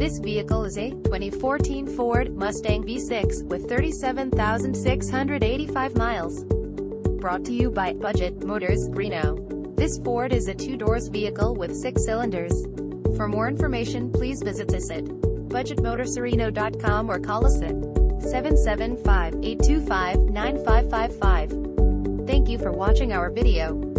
This vehicle is a 2014 Ford Mustang V6 with 37,685 miles. Brought to you by Budget Motors, Reno. This Ford is a two-doors vehicle with 6 cylinders. For more information, please visit us at budgetmotorsreno.com or call us at 775-825-9555. Thank you for watching our video.